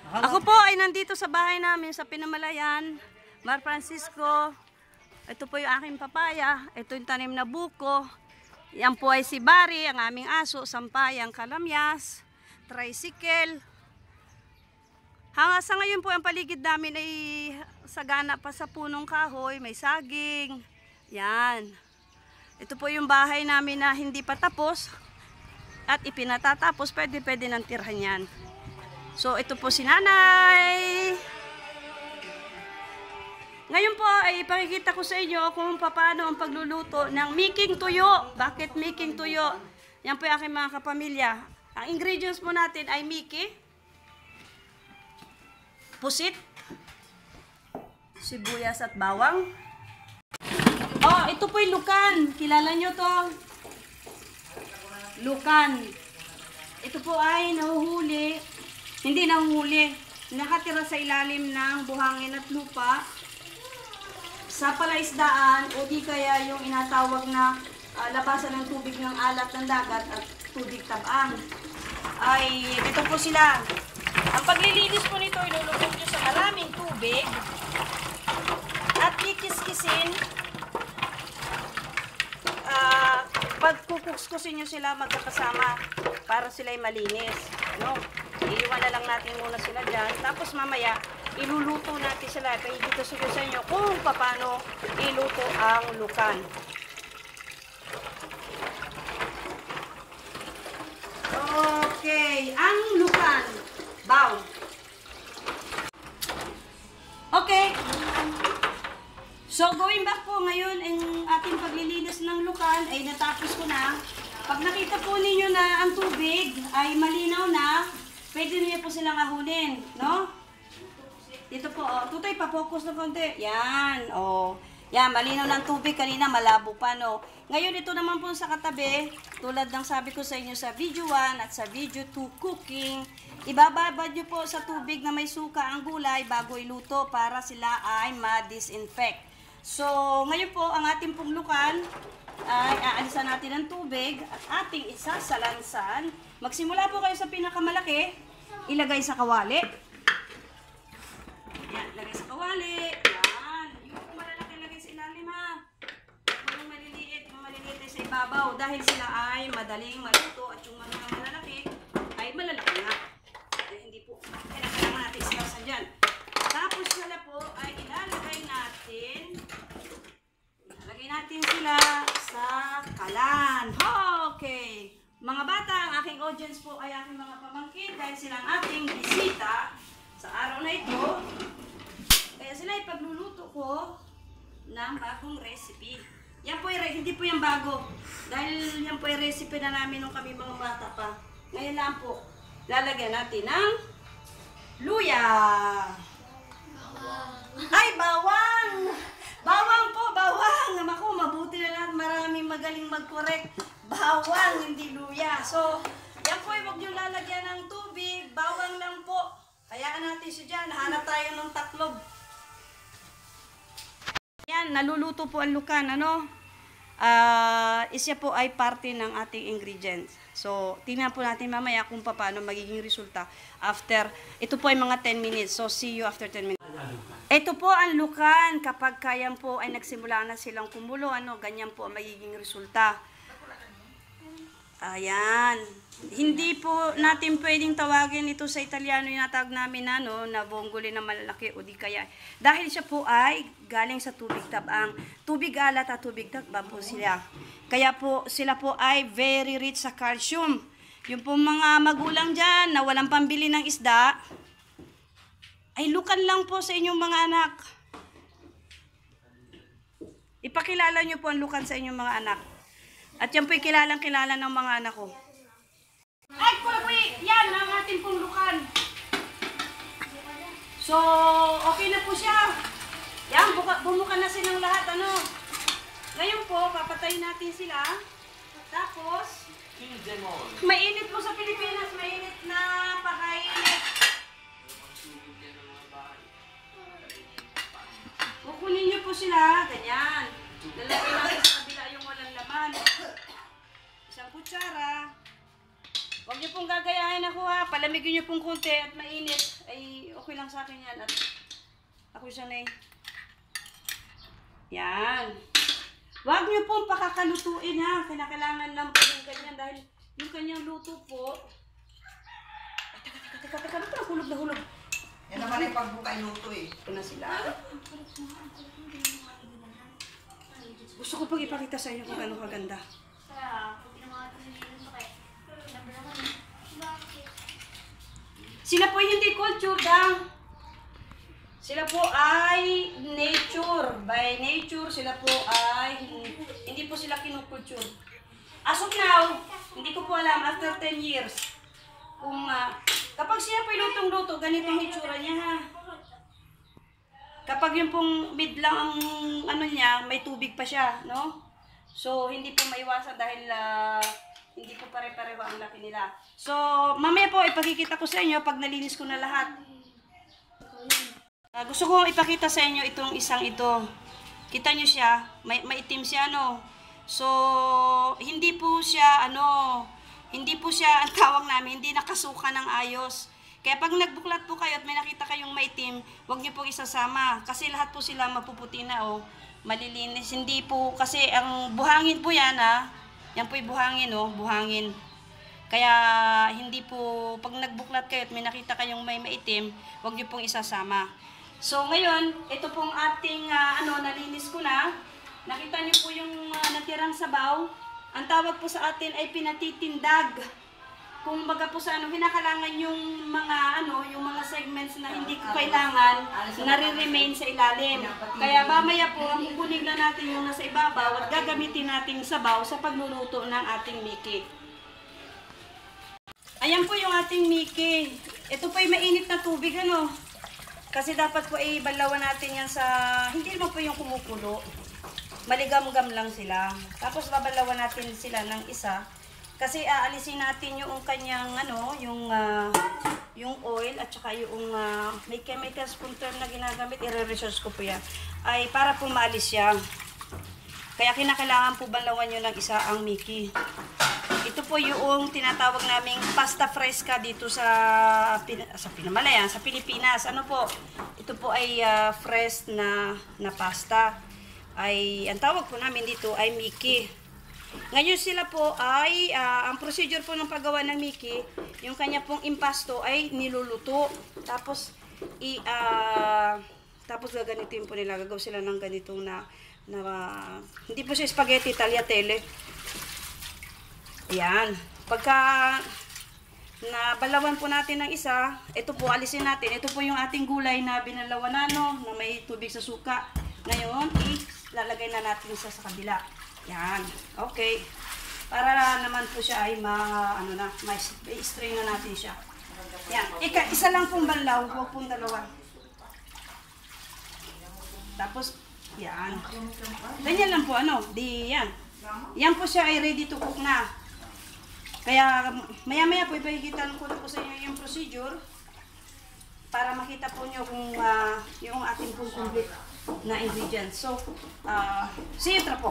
Ako po ay nandito sa bahay namin sa Pinamalayan, Mar Francisco. Ito po yung aking papaya. Ito yung tanim na buko. Yan po ay si Bari, ang aming aso, sampayang kalamyas, tricycle. Hanga sa ngayon po ang paligid namin ay sagana pa sa punong kahoy, may saging. Yan. Ito po yung bahay namin na hindi pa tapos at ipinatatapos, pwede nang tirhan yan. So ito po si nanay. Ngayon po ay ipakikita ko sa inyo kung paano ang pagluluto ng miking tuyo. Bakit miking tuyo? Yan po yung aking mga kapamilya. Ang ingredients po natin ay miki, pusit, sibuyas at bawang. Oh, ito po yung lukan. Kilala nyo to? Lukan. Ito po ay nahuhuli. Hindi nahuhuli. Nakatira sa ilalim ng buhangin at lupa. Sa palaisdaan o di kaya yung inatawag na labasan ng tubig ng alat ng dagat at tubig tabang. Ay, ito po sila. Ang paglilinis po nito, ilulubog nyo sa maraming tubig at kikis-kisin. Pagkukuskusin nyo sila magkakasama para sila'y malinis. No? Iiwan na lang natin muna sila dyan. Tapos mamaya, iluluto natin sila. Kaya dito sa inyo kung paano iluto ang lukan. Okay, ang lukan. Baw. Okay. So, going back po ngayon, ang ating paglilinis ng lukan ay natapos ko na. Pag nakita po ninyo na ang tubig ay malinaw na, pwede niyo po silang ahunin, no? Dito po, oh. Tutoy, pa-focus na konti. Yan, oh. Yan, malinaw ng tubig. Kanina, malabo pa, no? Ngayon, ito naman po sa katabi, tulad ng sabi ko sa inyo sa video 1 at sa video 2 cooking, ibababad nyo po sa tubig na may suka ang gulay bago iluto para sila ay ma-disinfect. So, ngayon po, ang ating pong lukan ay aalisan natin ng tubig at ating isasalansan. Magsimula po kayo sa pinakamalaki, ilagay sa kawali. Yan, ilagay sa kawali. Yan, yung malalaki ilagay sa ilalim ha. Yung maliliit ay sa ibabaw dahil sila ay madaling maluto at yung mga malalaki ay malalaki nga. Hindi po, kailangan natin isalansan dyan. Tapos sila po ay ilalagay natin sila sa kalan. Okay. Mga bata, ang aking audience po ay aking mga pamangkin dahil sila ang ating bisita sa araw na ito. Kaya sila ipagluluto ko ng bagong recipe. Yan po hindi po yung bago. Dahil yan po yung recipe na namin nung kami mga bata pa. Ngayon lang po, lalagyan natin ng luya. Ay, bawang! Bawang po, bawang! Naku, mabuti na lahat. Maraming magaling mag-correct. Bawang, hindi luya. So, yan po, huwag nyo lalagyan ng tubig. Bawang lang po. Hayaan natin siya dyan. Hanap tayo ng taklob. Yan, naluluto po ang lukan. Ano? Isya po ay parte ng ating ingredients. So, tingnan po natin mamaya kung paano magiging resulta after. Ito po ay mga 10 minutes. So, see you after 10 minutes. Ito po ang lukan. Kapag kayan po ay nagsimula na silang kumulo, ganyan po ang magiging resulta. Ayan. Hindi po natin pwedeng tawagin ito sa Italiano yung natawag namin na vongole na malalaki o di kaya. Dahil siya po ay galing sa tubig tabang. Tubig alat at tubig tabang po sila. Kaya po sila po ay very rich sa calcium. Yung po mga magulang dyan na walang pambili ng isda, ay lukan lang po sa inyong mga anak. Ipakilala nyo po ang lukan sa inyong mga anak. At yan po'y kilalang-kilala ng mga anak ko. Ay, pulapuy! Yan ang ating pong lukan. So, okay na po siya. Yan, bumuka na silang lahat. Ngayon po, papatayin natin sila. Tapos, mainit po sa Pilipinas. Mainit na pakainit. Kukunin nyo po sila. Ganyan. Lalagay natin sa kabila yung walang laman. Isang kutsara. Huwag niyo pong gagayahin ako ha. Palamigin niyo pong konti at mainit. Ay okay lang sa akin yan. At ako sanay. Yan. Huwag nyo pong pakakalutuin ha. Kinakailangan lang po yung ganyan dahil yung kanyang luto po. Ay, teka. Hulog na hulog. Yan naman yung pagbukay luto eh. Ito na sila. Gusto ko pag ipakita sa inyo kung gano'ng kaganda. Sila po hindi culture daw. Sila po ay nature. By nature, sila po ay hindi po sila kinukulture. As of now, hindi ko po alam after 10 years. Kung kapag siya po lutong-luto, ganitong hitsura niya ha. Kapag yung pong mid lang ang ano niya, may tubig pa siya, no? So, hindi po maiwasan dahil hindi po pare-pareho ang laki nila. So, mamaya po ipakikita ko sa inyo pag nalinis ko na lahat. Gusto ko ipakita sa inyo itong isang ito. Kita nyo siya, maitim siya, no? So, hindi po siya, ang tawag namin, hindi nakasuka ng ayos. Kaya pag nagbuklat po kayo at may nakita kayong maitim, huwag nyo po isasama. Kasi lahat po sila mapuputi na, malilinis. Hindi po, kasi ang buhangin po yan, yan po yung buhangin, buhangin. Kaya hindi po, pag nagbuklat kayo at may nakita kayong may maitim, huwag nyo pong isasama. So ngayon, ito pong ating nalinis ko na. Nakita niyo po yung natirang sabaw. Ang tawag po sa atin ay pinatitindag. Kung baga po sa kinakailangan yung mga segments na hindi ko kailangan, nare-remain sa ilalim. Kaya mamaya po, kukunin na natin yung nasa ibabaw at gagamitin nating sabaw sa pagluluto ng ating Mickey. Ayan po yung ating Mickey. Ito po ay mainit na tubig, Kasi dapat po ay balawan natin yan sa, hindi naman po yung kumukulo. Maligam-gam lang sila. Tapos babalawan natin sila ng isa. Kasi aalisin natin yung kanyang, yung oil at saka yung, may chemical spunter na ginagamit, i-resource ko po yan. Ay para po maalis siya. Kaya kinakailangan po balawan nyo ng isa ang Mickey. Ito po yung tinatawag naming pasta fresca dito sa Pinamalayan, sa Pilipinas. Ito po ay fresh na pasta. Ang tawag po namin dito ay Mickey. Ngayon sila po ay, ang procedure po ng paggawa ng Mickey, yung kanya pong impasto ay niluluto. Tapos, gagamitin po nila, gagawa sila ng ganitong hindi po siya spaghetti, tagliatelle. Ayan. Pagka nabalawan po natin ng isa, ito po, alisin natin. Ito po yung ating gulay na binalawan na may tubig sa suka. Ngayon, ilalagay na natin sa kabila. Yan. Okay. Para naman po siya ay ma-strain na natin siya. Yan. Isa lang pong banlaw, huwag pong dalawa. Tapos, yan. Ganyan lang po, yan. Yan po siya ay ready to cook na. Kaya, maya-maya po, ipahigitan ko na po sa inyo yung procedure para makita po nyo kung yung ating pong complete na ingredients. So, see you po.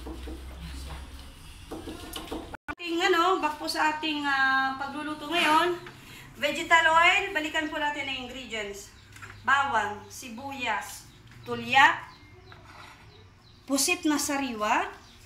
Back po sa ating pagluluto ngayon, vegetal oil, balikan po natin ang ingredients. Bawang, sibuyas, tulya, pusit na sariwa,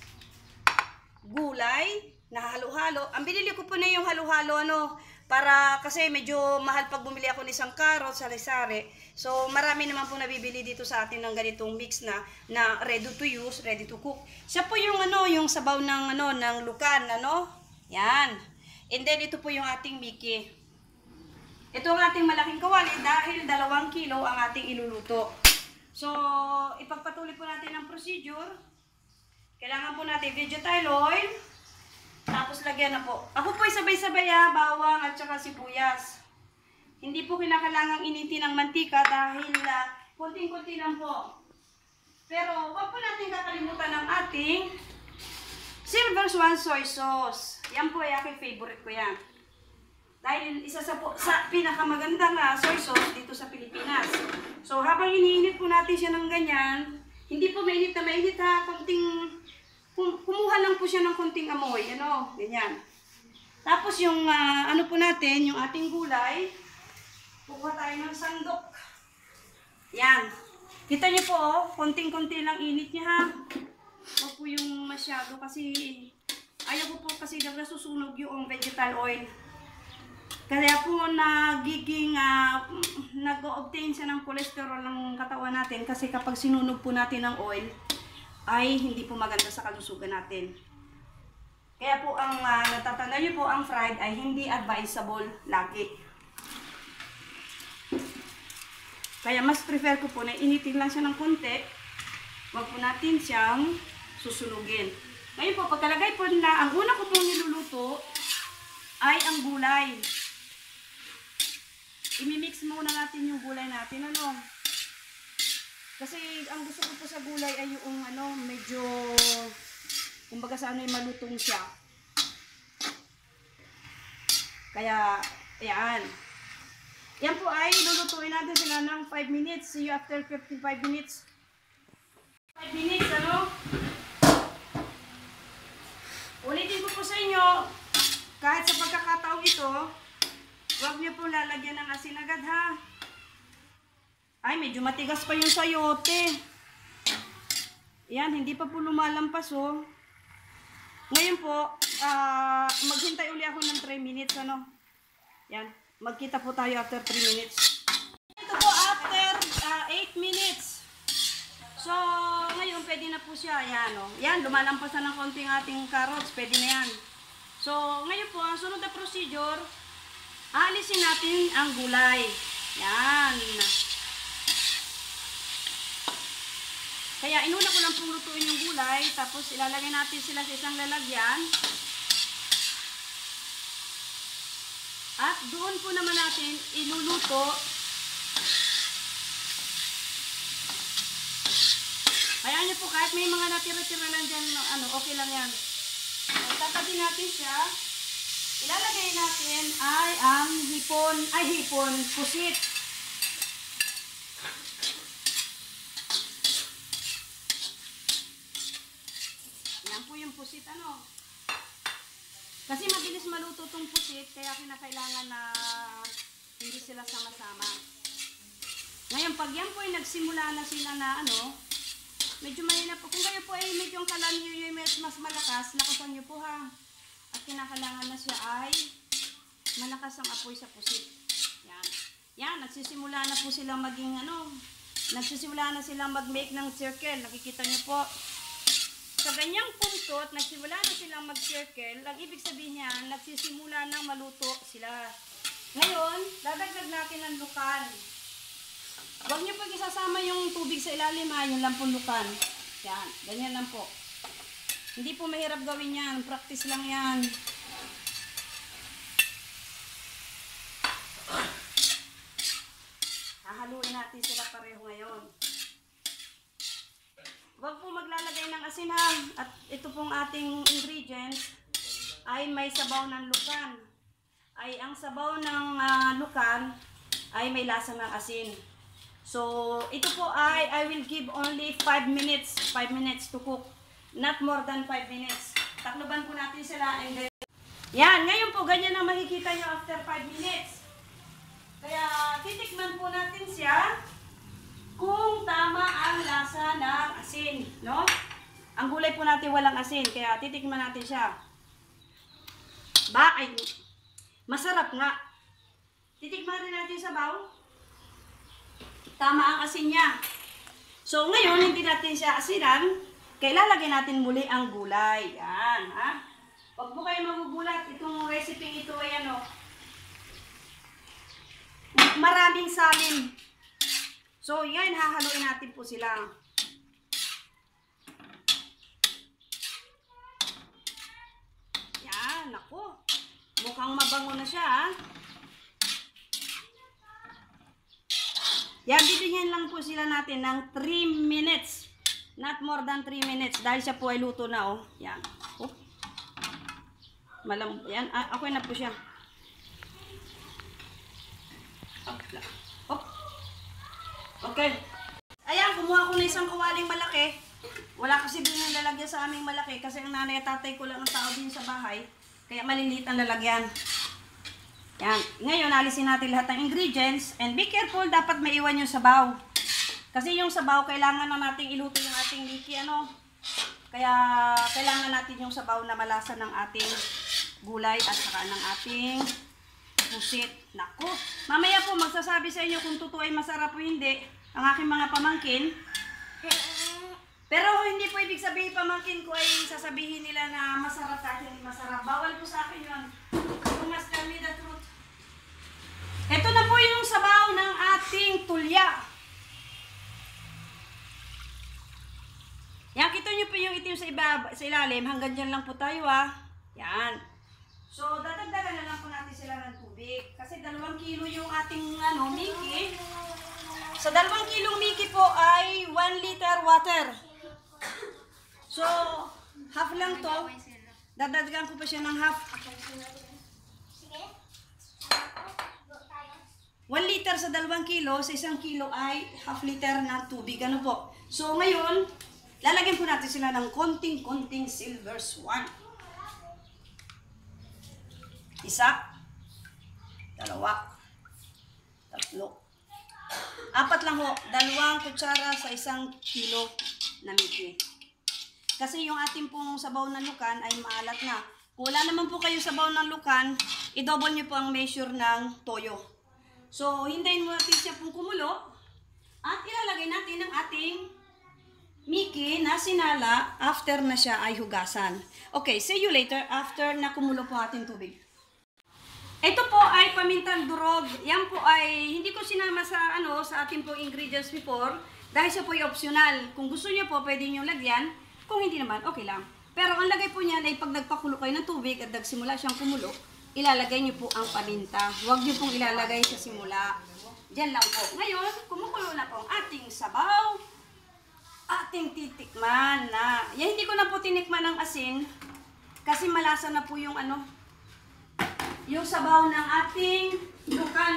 gulay, na halo-halo. Ang binili ko po na yung halo-halo, para kasi medyo mahal pag bumili ako ng isang carrot, sari-sari. So, marami naman po nabibili dito sa atin ng ganitong mix na ready to use, ready to cook. Siya po yung yung sabaw ng ng lukan, Yan. And then ito po yung ating Mickey. Ito ang ating malaking kawali dahil 2 kilo ang ating iluluto. So, ipagpatuloy po natin ang procedure. Kailangan po natin vegetable oil. Tapos lagyan na po. Ako po ay sabay-sabay bawang at saka sibuyas. Hindi po kinakailangang initin ng mantika dahil konting-konti lang po. Pero wag po natin kakalimutan ng ating Silver Swan soy sauce. Yan po ay aking favorite ko yan. Dahil isa sa pinakamagandang soy sauce dito sa Pilipinas. So habang iniinit po natin siya ng ganyan, hindi po mainit na mainit kumuha lang po siya ng konting amoy, ganyan. Tapos yung po natin, yung ating gulay, Kukuha tayo ng sandok. Yan. Kita niyo po, oh, konting-konti lang init niya ha. Huwag po yung masyado kasi ayaw ko po kasi nasusunog yung vegetal oil. Kaya po nagiging nag-obtain siya ng cholesterol ng katawan natin kasi kapag sinunog po natin ng oil ay hindi po maganda sa kalusugan natin. Kaya po ang natatandaan niyo po, ang fried ay hindi advisable lagi. Kaya mas prefer ko po na initin lang siya ng konti. Huwag po natin siyang susunugin. Ngayon po, pagkalagay po na, ang una ko pong niluluto ay ang gulay. Imimix muna natin yung gulay natin, ano. Kasi ang gusto ko po sa gulay ay yung medyo, kumbaga sa malutong siya. Kaya, ayan. Yan po ay lulutuin natin sila ng 5 minutes. See you after 55 minutes. 5 minutes, ano? Ulitin ko po sa inyo, kahit sa pagkakataong ito, huwag niyo po lalagyan ng asin agad ha. Ay, medyo matigas pa yung sayote. Yan, hindi pa po lumalampas oh. Ngayon po, maghintay uli ako ng 3 minutes, ano? Yan. Magkita po tayo after 3 minutes. Ito po after 8 minutes. So, ngayon pwede na po siya. Ayan, oh. Yan, lumalampas na ng konting ating carrots. Pwede na yan. So, ngayon po, ang sunod na procedure, aalisin natin ang gulay. Yan. Kaya inuna ko lang pong lutuin yung gulay. Tapos ilalagay natin sila sa isang lalagyan. At doon po naman natin iluluto Hayaan niyo po, kahit may mga natira-tira lang dyan, okay lang yan. Tatabi natin siya. Ilalagay natin ay ang pusit. Yan po yung pusit, Kasi mabilis maluto tong pusit, kaya kinakailangan na hindi sila sama-sama. Ngayon, pag yan po ay nagsimula na sila na medyo mahina po. Kung kayo po ay medyo ang kalan nyo yung mas malakas, lakasan nyo po ha. At kinakailangan na siya ay malakas ang apoy sa pusit. Yan. Yan, nagsisimula na po silang maging nagsisimula na silang mag-make ng circle. Nakikita nyo po. Sa ganyang puntot, nagsimula na silang mag-circle. Ang ibig sabihin niya, nagsisimula na maluto sila. Ngayon, dadagdag natin ang lukan. Huwag niyo pag isasama yung tubig sa ilalim yun lang po lukan. Yan, ganyan lang po. Hindi po mahirap gawin yan, practice lang yan. Hahaluin natin sila pareho ngayon. Huwag po maglalagay ng asin ha. At ito pong ating ingredients ay may sabaw ng lukan. Ay ang sabaw ng lukan ay may lasa ng asin. So, ito po ay I will give only 5 minutes. 5 minutes to cook. Not more than 5 minutes. Takloban po natin sila and then... Yan, ngayon po ganyan ang makikita nyo after 5 minutes. Kaya titikman po natin siya kung tama ang lasa ng asin, no? Ang gulay po natin walang asin, kaya titikman natin siya. Ay, masarap nga. Titikman rin natin sa baw. Tama ang asin niya. So, ngayon, hindi natin siya asinan. Kaya ilalagay natin muli ang gulay. Yan, ha? Huwag po kayo magugulat. Itong recipe ito ay maraming salin. So, yan, hahaluin natin po sila. Yan, naku. Mukhang mabango na siya, ha? Yan, bibigyan lang po sila natin ng 3 minutes. Not more than 3 minutes. Dahil siya po ay luto na, oh. Yan. Oh. Yan, okay na po siya. Oh. Okay. Ayan, kumuha ko na isang kawaling malaki. Wala kasi din yung lalagyan sa aming malaki. Kasi ang nanay at tatay ko lang ang tao din sa bahay. Kaya maliliit ang lalagyan. Yan. Ngayon, alisin natin lahat ng ingredients. And be careful, dapat maiwan yung sabaw. Kasi yung sabaw, kailangan na natin iluto yung ating Mickey, ano. Kaya, kailangan natin yung sabaw na malasa ng ating gulay at saka ng ating pusit. Naku, mamaya po magsasabi sa inyo kung totoo ay masarap o hindi ang aking mga pamangkin. Pero hindi po ibig sabihin pamangkin ko ay sasabihin nila na masarap at hindi masarap. Bawal po sa akin yun. You must tell me the truth. Ito na po yung sabaw ng ating tulya. Yan, kita nyo po yung itim sa ilalim. Hanggang dyan lang po tayo Yan. So, dadagdagan na lang po natin sila ng tubig. Kasi 2 kilo yung ating Mickey. Sa 2 kilong Mickey po ay 1 liter water. So, half lang to. Dadagdagan ko pa siya ng half. 1 liter sa 2 kilo, sa 1 kilo ay half liter na tubig. Ano po? So, ngayon, lalagyan po natin sila ng konting-konting silver swan. 1, 2, 3, 4 lang ho. 2 kutsara sa 1 kilo na Mickey. Kasi yung ating pong sabaw ng lukan ay maalat na. Kung wala naman po kayo sabaw ng lukan, i-double nyo po ang measure ng toyo. So, hintayin mo natin siya pong kumulo. At ilalagay natin ang ating Mickey na sinala after na siya ay hugasan. Okay, see you later after na kumulo po ating tubig. Ito po ay pamintang durog. Yan po ay hindi ko sinama sa sa ating pong ingredients before dahil siya po ay optional. Kung gusto niyo po, pwede niyo lagyan. Kung hindi naman, okay lang. Pero ang lagay po niyan ay pag nagpakulo kayo ng tubig at nagsimula siyang kumulo, ilalagay niyo po ang paminta. Huwag niyo pong ilalagay sa simula. Diyan lang po. Ngayon, kumukulo na po ang ating sabaw. Ating titikman na. Yan, hindi ko na po tinikman ng asin kasi malasa na po yung yung sabaw ng ating lukan.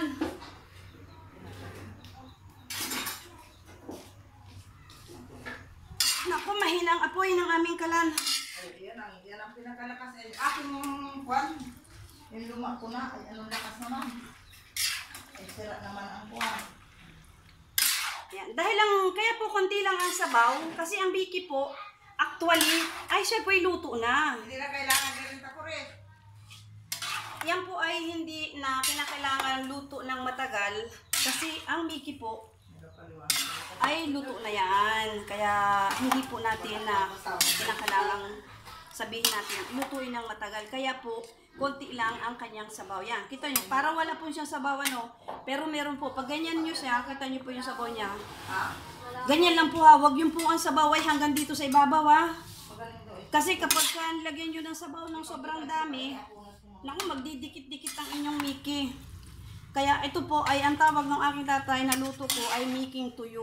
Naku, mahinang apoy ng aming kalan. Ay, yan ang pinakalakas. Aking kwan. Yung luma ko na. Ay, anong lakas naman. Ay, sira naman ang kwan. Yan. Dahil lang, kaya po konti lang ang sabaw. Kasi ang Mickey po, actually, ay siya po ay luto na. Hindi na kailangan ganito ko rin. Yan po ay hindi na kinakailangan luto ng matagal. Kasi ang Mickey po, ay luto na yan. Kaya hindi po natin na kinakailangan sabihin natin, lutuin ng matagal. Kaya po, konti lang ang kanyang sabaw. Yan, kita nyo, parang wala po siyang sabaw pero meron po. Pag ganyan nyo siya, kita nyo po yung sabaw niya. Ganyan lang po Huwag yung po ang sabaw ay hanggang dito sa ibabaw Kasi kapag nilagyan nyo ng sabaw ng sobrang dami, naku, magdidikit-dikit ang inyong Mickey. Kaya ito po ay ang tawag ng aking tatay na luto ko ay Mickey tuyo.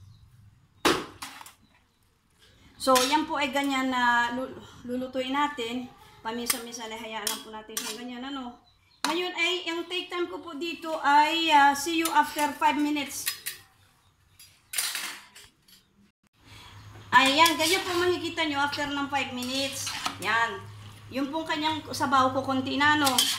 So, yan po ay ganyan na lulutuin natin. Pamisa-misa na hayaan lang po natin yung ganyan. Ngayon ay, ang take time ko po dito ay see you after 5 minutes. Ayan, ganyan po makikita nyo after ng 5 minutes. Yan. Yung pong kanyang sabaw ko konti na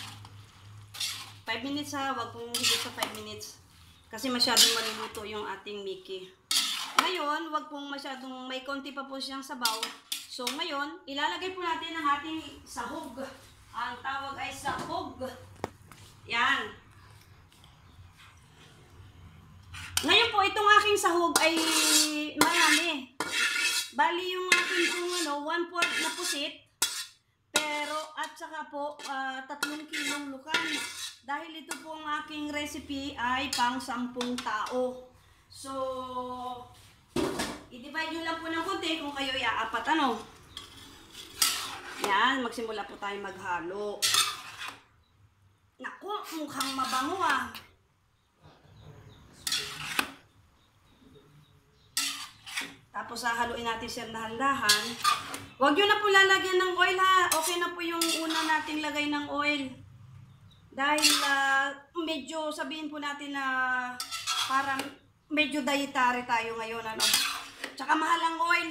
5 minutes wag pong higit sa 5 minutes. Kasi masyadong maluluto yung ating Mickey. Ngayon, wag pong masyadong may konti pa po siyang sabaw. So ngayon, ilalagay po natin ang ating sahog. Ang tawag ay sahog. Yan. Ngayon po, itong aking sahog ay marami. Bali yung ating pong 1/4 na pusit. Pero at saka po 3 kilong lukan. Dahil ito po ang aking recipe ay pang 10 tao. So, i-divide nyo lang po ng konti kung kayo i-apat Yan, magsimula po tayo maghalo. Naku, mukhang mabango Tapos hahaluin natin siya dahan-dahan. Huwag nyo na po lalagyan ng oil Okay na po yung una nating lagay ng oil. Dahil medyo sabihin po natin na parang medyo dietary tayo ngayon. Tsaka mahal ang oil.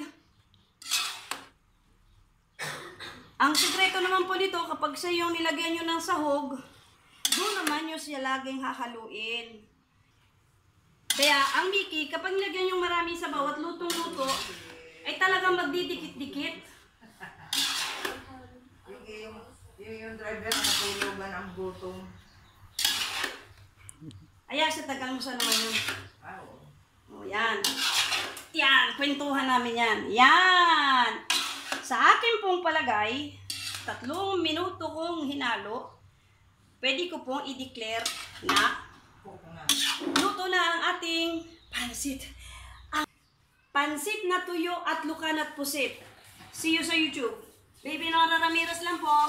Ang sikreto naman po nito, kapag sa yung nilagyan nyo ng sahog, doon naman nyo siya laging hahaluin. Kaya, ang Mickey, kapag nilagyan yung marami sa bawat lutong-luto, ay talagang magdidikit-dikit. Yung driver na natulugan ang gutom. Ayan, sa tagang musa naman yun. Oo. O, yan. Yan, kwentuhan namin yan. Yan! Sa akin pong palagay, 3 minuto kong hinalo, pwede ko pong i-declare na luto na ang ating pansit. Pansit na tuyo at lukan at pusit. See you sa YouTube. Baby Nora Ramirez lang po.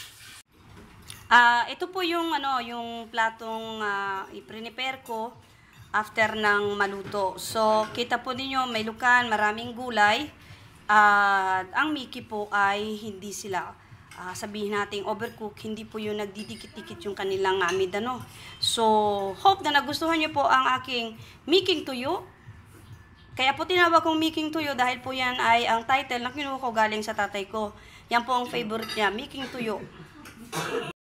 Ito po yung yung platong i-prepare ko after ng maluto. So, kita po ninyo may lukan, maraming gulay. At ang Mickey po ay hindi sila sabihin nating overcook, hindi po yung nagdidikit-dikit yung kanilang meat, ano. So, hope na nagustuhan nyo po ang aking Miking Tuyo. Kaya po tinawag kong Miking Tuyo dahil po yan ay ang title na kinuha ko galing sa tatay ko. Yan po ang favorite niya, Miking Tuyo.